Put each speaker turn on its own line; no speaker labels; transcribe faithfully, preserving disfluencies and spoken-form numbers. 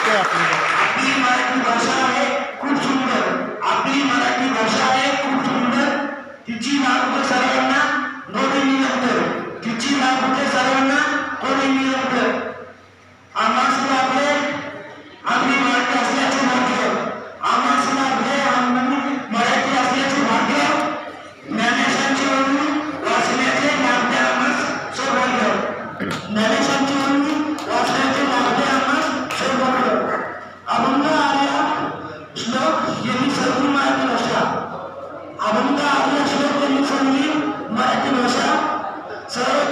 आपली मराठी भाषा आहे खूप सुंदर, आपली मराठी भाषा आहे खूप सुंदर, तिची नाव सर्वांना गोडी निरंतर, तिची नाव सर्वांना गोडी निरंतर. आम्हास लाभले आपली मराठी असल्याचे भाग्य, आम्हास लाभले आम्ही मराठी असल्याचे भाग्य, ज्ञानेशांची ओळी वाचण्याचे लाभले आम्हास सौभाग्य, ज्ञानेशांची ओळी वाचण्याचे लाभले आम्हास सौभाग्य. अभंग आर्या श्लोक यांनी सर्व मराठी भाषा, अभंग आर्या श्लोक यांनी सर्व मराठी भाषा सर्व